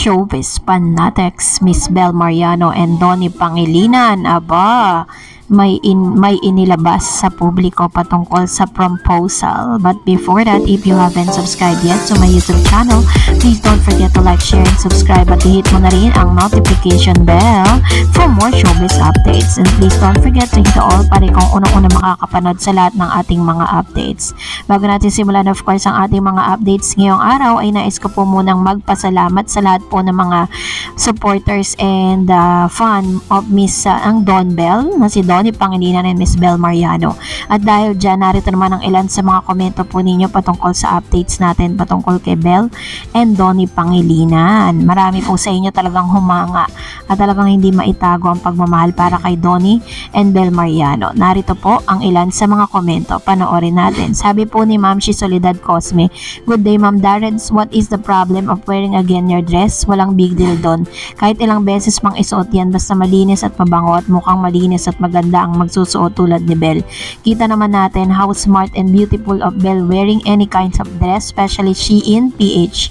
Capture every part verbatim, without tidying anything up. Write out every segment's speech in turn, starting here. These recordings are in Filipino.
Showbiz Fanatics, Miss Bel Mariano and Donnie Pangilinan. Aba, may in may inilabas sa publiko patungkol sa proposal. But before that, if you haven't subscribed yet to my YouTube channel, please don't forget to like, share, and subscribe at i-hit mo na rin ang notification bell for more showbiz updates. And please don't forget to hit the all para kung unang-una makakapanood sa lahat ng ating mga updates. Bago natin simulan, of course, ang ating mga updates ngayong araw, ay nais ko po munang magpasalamat sa lahat po ng mga supporters and uh, fan of Miss uh, ang Don Bell na si Donnie Pangilinan and Miss Bel Mariano. At dahil dyan, narito naman ang ilan sa mga komento po ninyo patungkol sa updates natin patungkol kay Bel and Donnie Pangilinan. Marami po sa inyo talagang humanga at talagang hindi maitago ang pagmamahal para kay Donnie and Bel Mariano. Narito po ang ilan sa mga komento. Panoorin natin. Sabi po ni Ma'am Shi Soledad Cosme, "Good day, Ma'am Darrens. What is the problem of wearing again your dress? Walang big deal doon. Kahit ilang beses pang isuot yan, basta malinis at mabango at mukhang malinis at maganda ang magsusuot tulad ni Bel. Kita naman natin how smart and beautiful of Bel wearing any kinds of dress, especially Shein P H.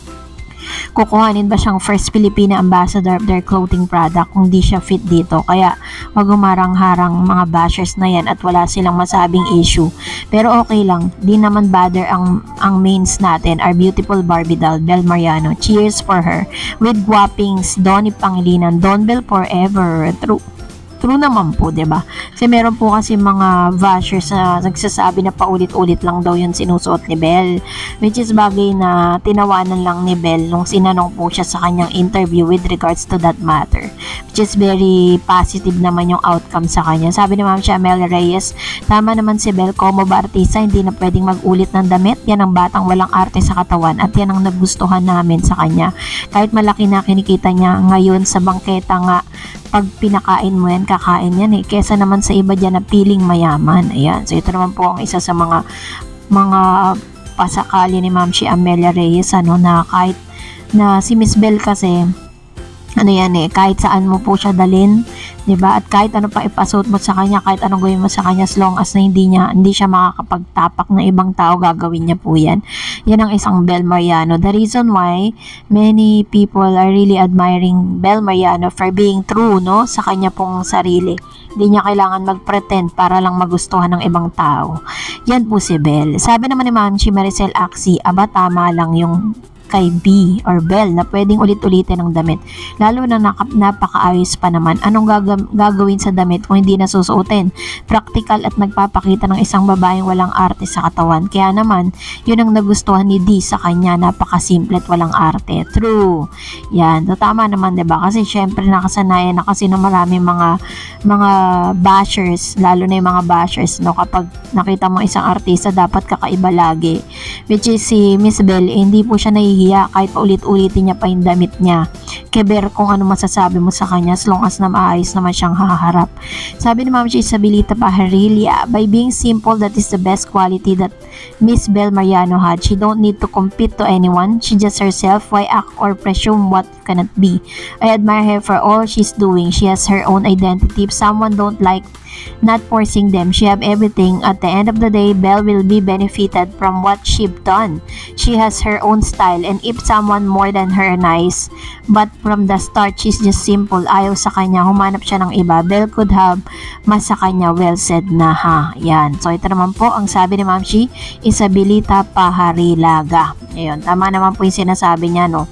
Kukuhanin ba siyang first Filipina ambassador of their clothing product kung di siya fit dito? Kaya wag humarang-harang mga bashers na yan at wala silang masabing issue. Pero okay lang, di naman bother ang, ang mains natin, our beautiful Barbie doll, Bel Mariano. Cheers for her. With guwapings, Donnie Pangilinan, Don Bel forever." True. True naman po, 'di ba? Kasi meron po kasi mga bashers na nagsasabi na paulit-ulit lang daw 'yung sinusuot ni Bel, which is bagay na tinawanan lang ni Bel nung sinanong po siya sa kanyang interview with regards to that matter, which is very positive naman 'yung outcome sa kanya. Sabi ni Ma'am Amelia Reyes, "Tama naman si Bel, como ba artista, hindi na pwedeng mag-ulit ng damit. Yan ang batang walang arte sa katawan at yan ang nagustuhan namin sa kanya. Kahit malaki na kinikita niya ngayon sa bangketa nga, pag pinakain mo yan, kakain yan eh. Kesa naman sa iba dyan na piling mayaman." Ayan. So, ito naman po ang isa sa mga mga pasakali ni Ma'am Shi Amelia Reyes, ano, na kahit na si Miss Bel kasi, ano yan eh, kahit saan mo po siya dalhin, 'di ba? At kahit ano pa ipasuot mo sa kanya, kahit anong gawin mo sa kanya, as long as na hindi niya hindi siya makakapagtapak ng ibang tao, gagawin niya po 'yan. Yan ang isang Bel Mariano. The reason why many people are really admiring Bel Mariano for being true, no, sa kanya pong sarili. Hindi niya kailangan mag-pretend para lang magustuhan ng ibang tao. Yan po si Bel. Sabi naman ni Ma'am Chi Maricel Axie, aba tama lang yung kay B or Bel na pwedeng ulit-ulitin ng damit, lalo na napakaayos pa naman. Anong gaga- gagawin sa damit kung hindi nasusuotin? Practical at nagpapakita ng isang babaeng walang arte sa katawan. Kaya naman, yun ang nagustuhan ni D sa kanya, napakasimple at walang arte. True. Yan. So, tama naman, diba? Kasi syempre nakasanayan na kasi ng marami mga mga bashers, lalo na yung mga bashers, no, kapag nakita mo isang artista, dapat kakaiba lagi. Which is si Miss Bel, eh, hindi po siya nahihiya kahit paulit-ulitin niya pa yung damit niya. Keber kung ano masasabi mo sa kanya, as long as na maayos naman siyang haharap. Sabi ni Ma'am Isabelita Pajarilla, "By being simple, that is the best quality that Miss Bel Mariano had. She don't need to compete to anyone. She just herself. Why act or presume what cannot be? I admire her for all she's doing. She has her own identity. If someone don't like, not forcing them. She have everything. At the end of the day, Bel will be benefited from what she've done. She has her own style, and if someone more than her nice, but from the start, she's just simple. Ayaw sa kanya, humanap siya ng iba. Bel could have mas sa kanya." Well said na, ha. Yan. So, ito naman po ang sabi ni Ma'am Shi Isabelita Paharilaga. Ayun. Tama naman po yung sinasabi niya, no.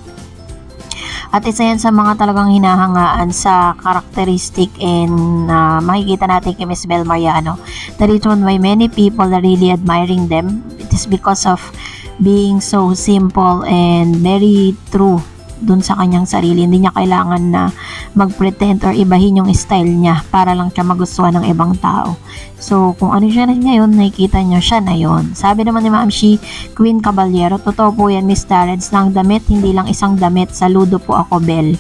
At isa yan sa mga talagang hinahangaan sa characteristic and uh, makikita natin kay Miss Bel Mariano. The reason why many people are really admiring them, it is because of being so simple and very true dun sa kanyang sarili. Hindi niya kailangan na mag-pretend or ibahin yung style niya para lang siya magustuhan ng ibang tao. So, kung ano siya na ngayon, nakikita niyo siya na yun. Sabi naman ni Ma'am Shi Queen Caballero, "Totoo po yan, Miss Darrens, na ang damit, hindi lang isang damit. Saludo po ako, Bel.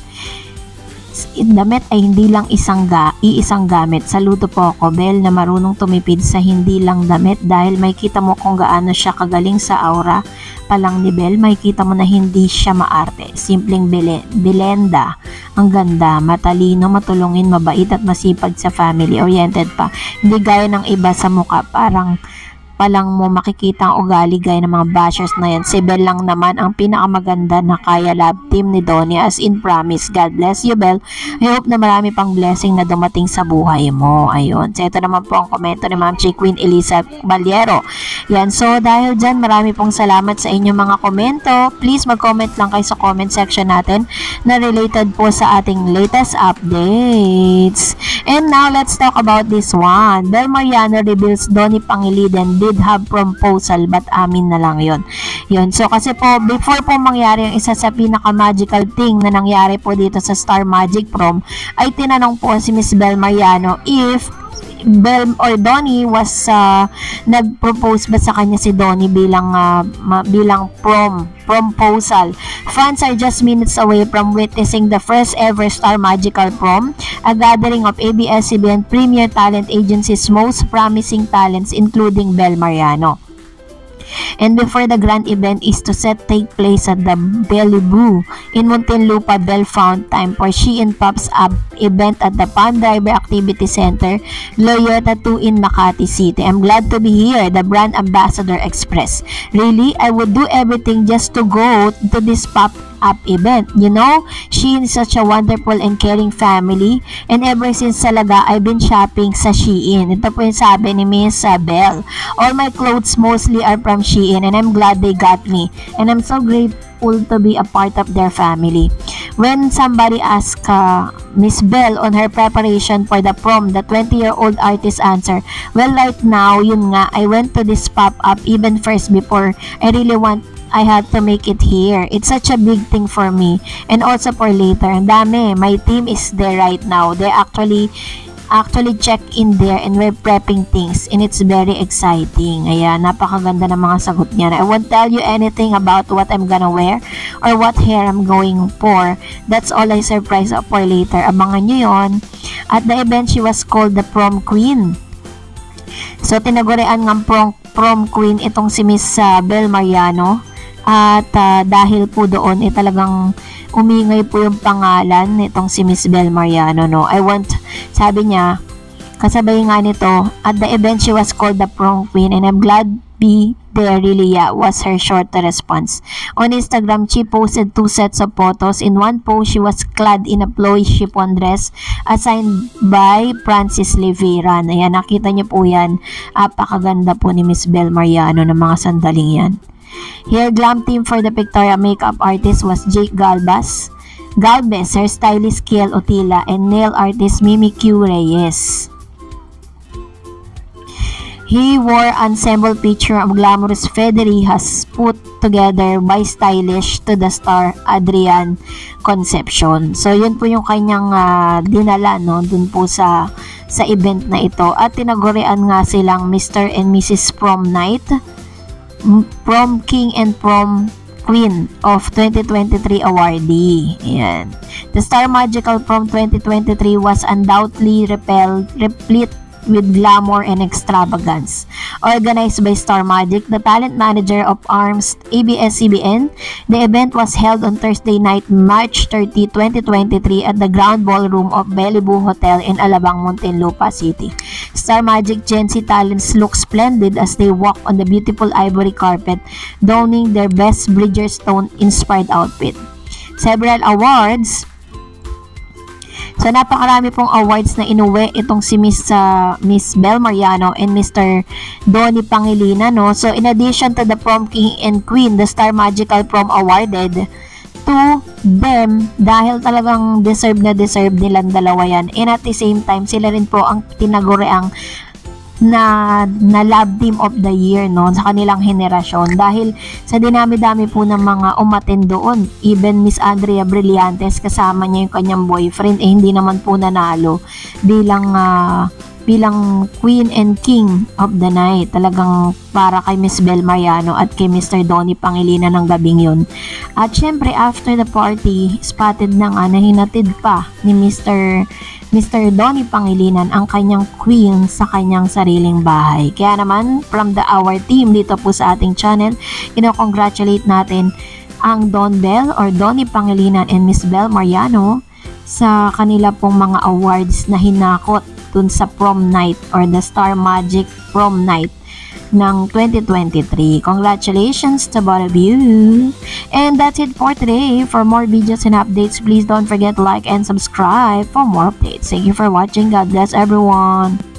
Damit ay hindi lang isang ga, iisang gamit. Saludo po ako, Bel, na marunong tumipid sa hindi lang damit dahil may kita mo kung gaano siya kagaling sa aura pa lang ni Bel. May kita mo na hindi siya maarte. Simpleng bele, belenda. Ang ganda, matalino, matulungin, mabait at masipag sa family. Oriented pa. Hindi gaya ng iba sa mukha. Parang pa lang mo makikita ang ugali gaya ng mga bashers na yan. Si Bel lang naman ang pinakamaganda na kaya love team ni Donnie, as in promise. God bless you, Bel. I hope na marami pang blessing na dumating sa buhay mo. Ayun. So ito naman po ang komento ni Ma'am Chi Queen Elisa Baliero. Yan. So dahil dyan, marami pong salamat sa inyong mga komento. Please mag-comment lang kayo sa comment section natin na related po sa ating latest updates. And now, let's talk about this one. Bel Mariano reveals Donnie Pangilinan did have proposal but amin na lang yon. Yun. So, kasi po, before po mangyari yung isa sa pinaka-magical thing na nangyari po dito sa Star Magic Prom, ay tinanong po si Miss Bel Mariano if Bel or Donnie was uh, nag-propose ba sa kanya si Donnie bilang uh, ma, bilang prom proposal. Fans are just minutes away from witnessing the first ever Star Magical Prom, a gathering of A B S C B N Premier Talent Agency's most promising talents including Bel Mariano. And before the grand event is to set take place at the Bellevue in Muntinlupa, Bel found time for She and Pops up event at the Pan Driver Activity Center, Loyota two in Makati City. I'm glad to be here, the brand ambassador expressed. Really, I would do everything just to go to this pop up event. You know, Shein is such a wonderful and caring family, and ever since talaga I've been shopping sa Shein. Ito po yung sabi ni Miss uh, Bel. All my clothes mostly are from Shein and I'm glad they got me, and I'm so grateful to be a part of their family. When somebody asked uh, Miss Bel on her preparation for the prom, the twenty-year-old artist answered, well, right now, yun nga, I went to this pop-up even first before I really want I had to make it here. It's such a big thing for me and also for later. Ang dami. My team is there right now. They actually actually check in there and we're prepping things and it's very exciting. Ayan, napakaganda ng mga sagot niya. I won't tell you anything about what I'm gonna wear or what hair I'm going for. That's all I surprise for later. Abangan nyo yon. At the event, she was called the prom queen. So, tinagurian ng prom, prom queen itong si Miss uh, Bel Mariano. At uh, dahil po doon, eh, talagang umingay po yung pangalan nitong si Miss Bel Mariano, no? I want, sabi niya, kasabay nga nito, at the event she was called the prom queen and I'm glad be there really, yeah, was her short response. On Instagram, she posted two sets of photos. In one post, she was clad in a flowy chiffon dress assigned by Francis Rivera. Ayan, nakita niyo po yan. Apakaganda po ni Miss Bel Mariano ng mga sandaling yan. Hair glam team for the Victoria makeup artist was Jake Galvez, Galvez, hairstylist Kiel Otila, and nail artist Mimi Q Reyes. He wore ensemble picture of glamorous Federihas put together by stylish to the star Adrian Concepcion. So yun po yung kanyang uh, dinala, no, dun po sa sa event na ito. At tinagurian nga silang Mister and Missus Prom Night, Prom King and Prom Queen of twenty twenty-three awardee. Ayan. The Star Magical Prom twenty twenty-three was undoubtedly repel, replete with glamour and extravagance. Organized by Star Magic, the talent manager of ARMS A B S C B N, the event was held on Thursday night, March thirtieth, twenty twenty-three at the Ground Ballroom of Bellevue Hotel in Alabang, Muntinlupa City. Star Magic Gen Z talents look splendid as they walk on the beautiful ivory carpet, donning their best Bridgerstone-inspired outfit. Several awards. So, napakarami pong awards na inuwi itong si Miss, uh, Miss Bel Mariano and Mister Donnie Pangilinan, no? So, in addition to the Prom King and Queen, the Star Magical Prom awarded to them dahil talagang deserve na deserve nilang dalawa yan. And at the same time, sila rin po ang tinaguriang na, na love team of the year, no, sa kanilang henerasyon dahil sa dinami-dami po ng mga umattend doon. Even Miss Andrea Brillantes, kasama niya yung kanyang boyfriend, eh hindi naman po nanalo bilang uh, bilang Queen and King of the Night. Talagang para kay Miss Bel Mariano at kay Mister Donnie Pangilinan ng gabing yun. At syempre, after the party, spotted na nga na hinatid pa ni Mister Mister Donnie Pangilinan ang kanyang queen sa kanyang sariling bahay. Kaya naman, from the our team dito po sa ating channel, ino-congratulate natin ang Don Bel or Donnie Pangilinan and Miss Bel Mariano sa kanila pong mga awards na hinakot dun sa prom night or the Star Magic Prom Night ng twenty twenty-three. Congratulations to both of you. And that's it for today. For more videos and updates, please don't forget to like and subscribe for more updates. Thank you for watching. God bless everyone.